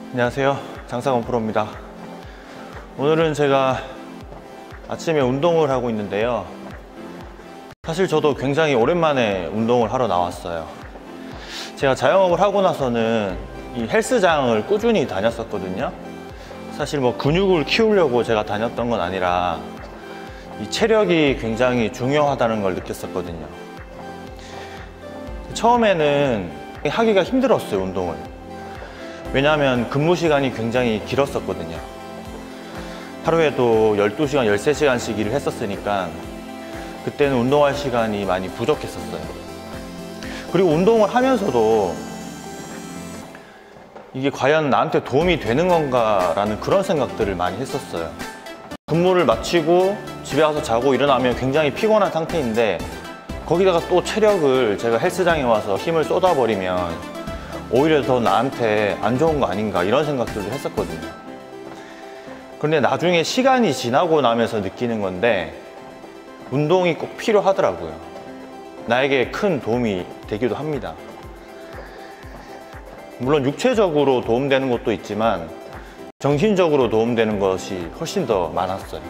안녕하세요, 장사건 프로입니다. 오늘은 제가 아침에 운동을 하고 있는데요, 사실 저도 굉장히 오랜만에 운동을 하러 나왔어요. 제가 자영업을 하고 나서는 이 헬스장을 꾸준히 다녔었거든요. 사실 뭐 근육을 키우려고 제가 다녔던 건 아니라 이 체력이 굉장히 중요하다는 걸 느꼈었거든요. 처음에는 하기가 힘들었어요, 운동을. 왜냐하면 근무 시간이 굉장히 길었었거든요. 하루에도 12시간, 13시간씩 일을 했었으니까 그때는 운동할 시간이 많이 부족했었어요. 그리고 운동을 하면서도 이게 과연 나한테 도움이 되는 건가 라는 그런 생각들을 많이 했었어요. 근무를 마치고 집에 가서 자고 일어나면 굉장히 피곤한 상태인데 거기다가 또 체력을 제가 헬스장에 와서 힘을 쏟아버리면 오히려 더 나한테 안 좋은 거 아닌가 이런 생각들도 했었거든요. 그런데 나중에 시간이 지나고 나면서 느끼는 건데 운동이 꼭 필요하더라고요. 나에게 큰 도움이 되기도 합니다. 물론 육체적으로 도움되는 것도 있지만 정신적으로 도움되는 것이 훨씬 더 많았어요.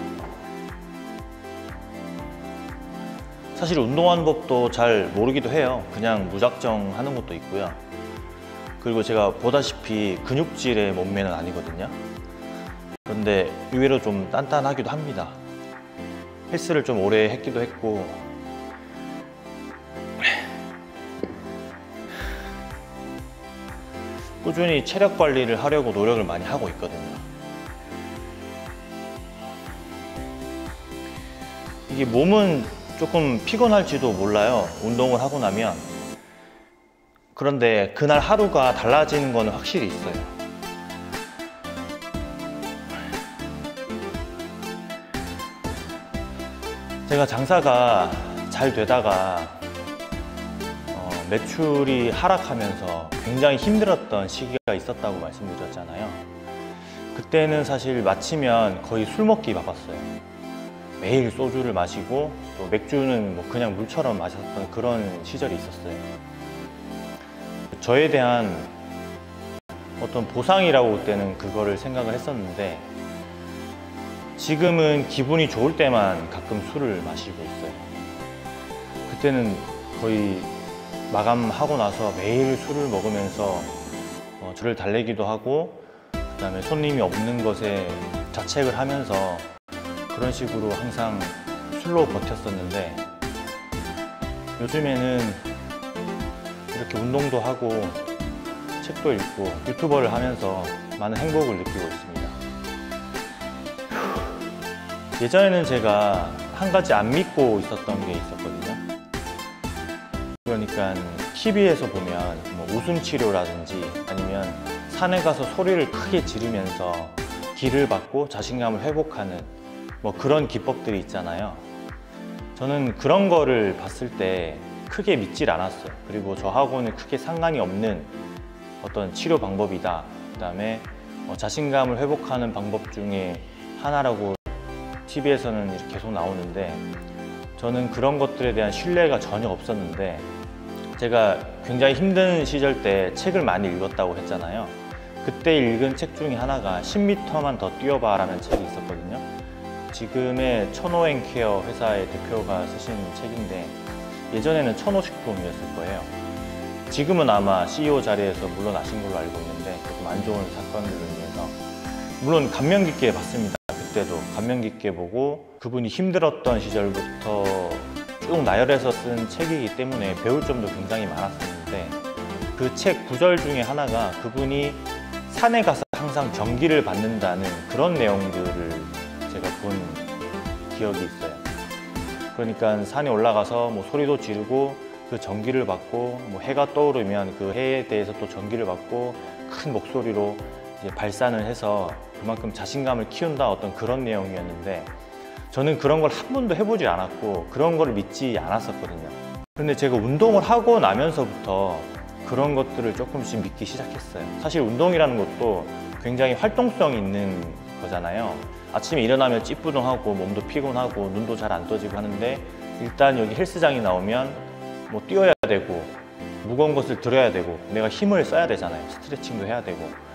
사실 운동하는 법도 잘 모르기도 해요. 그냥 무작정 하는 것도 있고요. 그리고 제가 보다시피 근육질의 몸매는 아니거든요. 그런데 의외로 좀 단단하기도 합니다. 헬스를 좀 오래 했기도 했고 꾸준히 체력 관리를 하려고 노력을 많이 하고 있거든요. 이게 몸은 조금 피곤할지도 몰라요, 운동을 하고 나면. 그런데 그날 하루가 달라지는 거는 확실히 있어요. 제가 장사가 잘 되다가 매출이 하락하면서 굉장히 힘들었던 시기가 있었다고 말씀드렸잖아요. 그때는 사실 마치면 거의 술 먹기 바빴어요. 매일 소주를 마시고 또 맥주는 뭐 그냥 물처럼 마셨던 그런 시절이 있었어요. 저에 대한 어떤 보상이라고 그때는 그거를 생각을 했었는데 지금은 기분이 좋을 때만 가끔 술을 마시고 있어요. 그때는 거의 마감하고 나서 매일 술을 먹으면서 저를 달래기도 하고 그 다음에 손님이 없는 것에 자책을 하면서 그런 식으로 항상 술로 버텼었는데 요즘에는 이렇게 운동도 하고 책도 읽고 유튜버를 하면서 많은 행복을 느끼고 있습니다. 예전에는 제가 한 가지 안 믿고 있었던 게 있었거든요. 그러니까 TV에서 보면 뭐 웃음 치료라든지 아니면 산에 가서 소리를 크게 지르면서 기를 받고 자신감을 회복하는 뭐 그런 기법들이 있잖아요. 저는 그런 거를 봤을 때 크게 믿질 않았어요. 그리고 저하고는 크게 상관이 없는 어떤 치료 방법이다. 그 다음에 자신감을 회복하는 방법 중에 하나라고 TV에서는 이렇게 계속 나오는데 저는 그런 것들에 대한 신뢰가 전혀 없었는데 제가 굉장히 힘든 시절 때 책을 많이 읽었다고 했잖아요. 그때 읽은 책 중에 하나가 10m만 더 뛰어봐 라는 책이 있었거든요. 지금의 천호앤케어 회사의 대표가 쓰신 책인데 예전에는 천호식품이었을 거예요. 지금은 아마 CEO 자리에서 물러나신 걸로 알고 있는데 조금 안 좋은 사건들로 인해서 물론 감명 깊게 봤습니다. 그때도 감명 깊게 보고 그분이 힘들었던 시절부터 쭉 나열해서 쓴 책이기 때문에 배울 점도 굉장히 많았었는데 그 책 구절 중에 하나가 그분이 산에 가서 항상 전기를 받는다는 그런 내용들을 제가 본 기억이 있어요. 그러니까 산에 올라가서 뭐 소리도 지르고 그 전기를 받고 뭐 해가 떠오르면 그 해에 대해서 또 전기를 받고 큰 목소리로 이제 발산을 해서 그만큼 자신감을 키운다 어떤 그런 내용이었는데 저는 그런 걸 한 번도 해보지 않았고 그런 걸 믿지 않았었거든요. 그런데 제가 운동을 하고 나면서부터 그런 것들을 조금씩 믿기 시작했어요. 사실 운동이라는 것도 굉장히 활동성이 있는 거잖아요. 아침에 일어나면 찌뿌둥하고 몸도 피곤하고 눈도 잘 안 떠지고 하는데 일단 여기 헬스장이 나오면 뭐 뛰어야 되고 무거운 것을 들어야 되고 내가 힘을 써야 되잖아요. 스트레칭도 해야 되고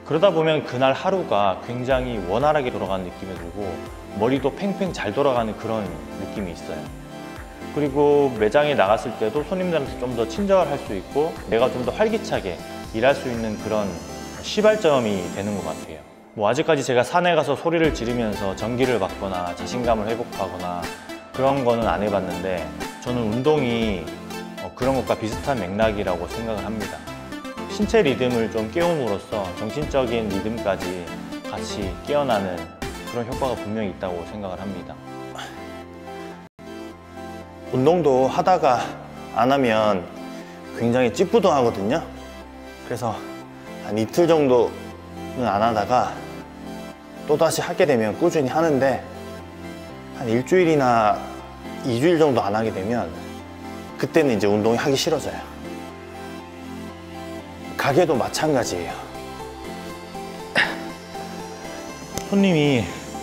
그러다 보면 그날 하루가 굉장히 원활하게 돌아가는 느낌이 들고 머리도 팽팽 잘 돌아가는 그런 느낌이 있어요. 그리고 매장에 나갔을 때도 손님들한테 좀 더 친절할 수 있고 내가 좀 더 활기차게 일할 수 있는 그런 시발점이 되는 것 같아요. 뭐 아직까지 제가 산에 가서 소리를 지르면서 전기를 받거나 자신감을 회복하거나 그런 거는 안 해봤는데 저는 운동이 그런 것과 비슷한 맥락이라고 생각을 합니다. 신체 리듬을 좀 깨움으로써 정신적인 리듬까지 같이 깨어나는 그런 효과가 분명히 있다고 생각을 합니다. 운동도 하다가 안 하면 굉장히 찌뿌둥하거든요. 그래서 한 이틀 정도는 안 하다가 또다시 하게 되면 꾸준히 하는데 한 일주일이나 2주일 정도 안 하게 되면 그때는 이제 운동이 하기 싫어져요. 가게도 마찬가지예요. 손님이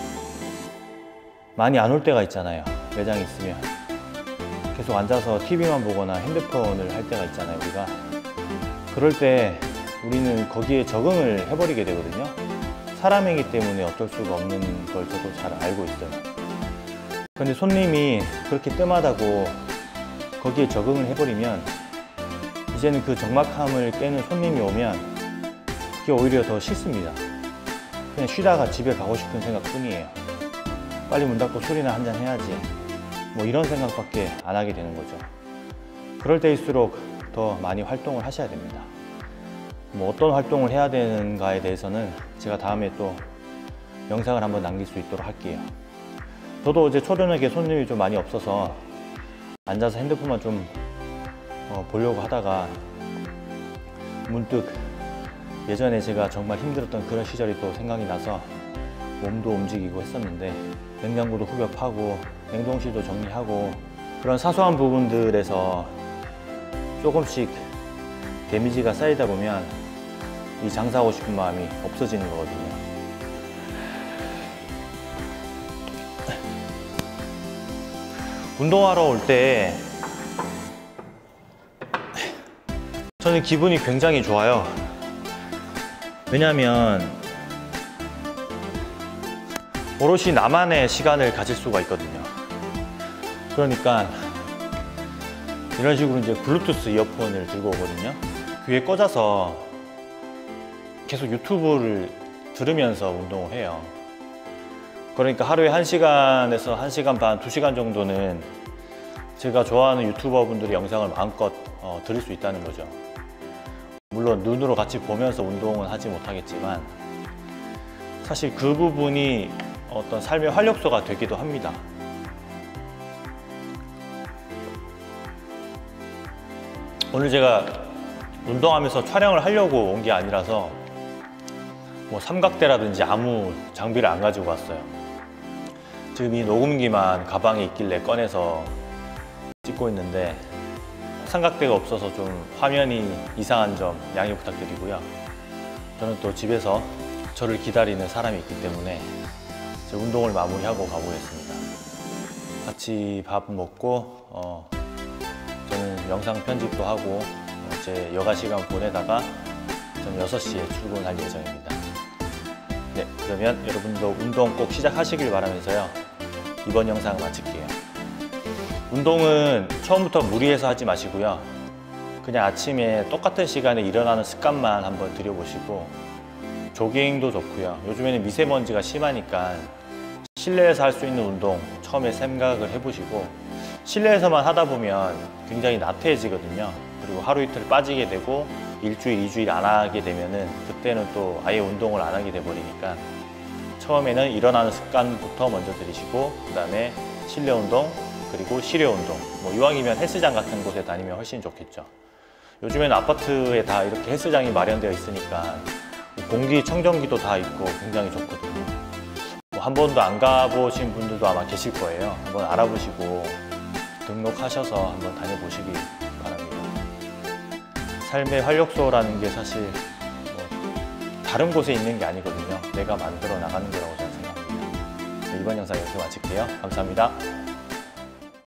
많이 안 올 때가 있잖아요. 매장에 있으면 계속 앉아서 TV만 보거나 핸드폰을 할 때가 있잖아요, 우리가. 그럴 때 우리는 거기에 적응을 해버리게 되거든요. 사람이기 때문에 어쩔 수가 없는 걸 저도 잘 알고 있어요. 근데 손님이 그렇게 뜸하다고 거기에 적응을 해버리면 이제는 그 적막함을 깨는 손님이 오면 그게 오히려 더 싫습니다. 그냥 쉬다가 집에 가고 싶은 생각뿐이에요. 빨리 문 닫고 술이나 한잔 해야지, 뭐 이런 생각밖에 안 하게 되는 거죠. 그럴 때일수록 더 많이 활동을 하셔야 됩니다. 뭐 어떤 활동을 해야 되는가에 대해서는 제가 다음에 또 영상을 한번 남길 수 있도록 할게요. 저도 어제 초저녁에 손님이 좀 많이 없어서 앉아서 핸드폰만 좀 보려고 하다가 문득 예전에 제가 정말 힘들었던 그런 시절이 또 생각이 나서 몸도 움직이고 했었는데 냉장고도 흡입하고 냉동실도 정리하고 그런 사소한 부분들에서 조금씩 데미지가 쌓이다 보면 이 장사하고 싶은 마음이 없어지는 거거든요. 운동하러 올 때 저는 기분이 굉장히 좋아요. 왜냐하면 오롯이 나만의 시간을 가질 수가 있거든요. 그러니까 이런 식으로 이제 블루투스 이어폰을 들고 오거든요. 귀에 꽂아서 계속 유튜브를 들으면서 운동을 해요. 그러니까 하루에 1시간에서 1시간 반, 2시간 정도는 제가 좋아하는 유튜버 분들의 영상을 마음껏 들을 수 있다는 거죠. 물론 눈으로 같이 보면서 운동은 하지 못하겠지만 사실 그 부분이 어떤 삶의 활력소가 되기도 합니다. 오늘 제가 운동하면서 촬영을 하려고 온 게 아니라서 뭐 삼각대라든지 아무 장비를 안 가지고 왔어요. 지금 이 녹음기만 가방에 있길래 꺼내서 찍고 있는데 삼각대가 없어서 좀 화면이 이상한 점 양해 부탁드리고요. 저는 또 집에서 저를 기다리는 사람이 있기 때문에 제 운동을 마무리하고 가보겠습니다. 같이 밥 먹고 저는 영상 편집도 하고 제 여가 시간 보내다가 저는 6시에 출근할 예정입니다. 네, 그러면 여러분도 운동 꼭 시작하시길 바라면서요. 이번 영상 마칠게요. 운동은 처음부터 무리해서 하지 마시고요. 그냥 아침에 똑같은 시간에 일어나는 습관만 한번 들여보시고 조깅도 좋고요. 요즘에는 미세먼지가 심하니까 실내에서 할 수 있는 운동 처음에 생각을 해보시고 실내에서만 하다 보면 굉장히 나태해지거든요. 그리고 하루 이틀 빠지게 되고 일주일, 2주일 안 하게 되면은 그때는 또 아예 운동을 안 하게 돼버리니까 처음에는 일어나는 습관부터 먼저 들이시고 그 다음에 실내 운동 그리고 실외 운동, 뭐 이왕이면 헬스장 같은 곳에 다니면 훨씬 좋겠죠. 요즘에는 아파트에 다 이렇게 헬스장이 마련되어 있으니까 공기청정기도 다 있고 굉장히 좋거든요. 뭐 한 번도 안 가보신 분들도 아마 계실 거예요. 한번 알아보시고 등록하셔서 한번 다녀보시기 바랍니다. 삶의 활력소라는 게 사실 뭐 다른 곳에 있는 게 아니거든요. 내가 만들어 나가는 거라고 저는 생각합니다. 네, 이번 영상 여기서 마칠게요. 감사합니다.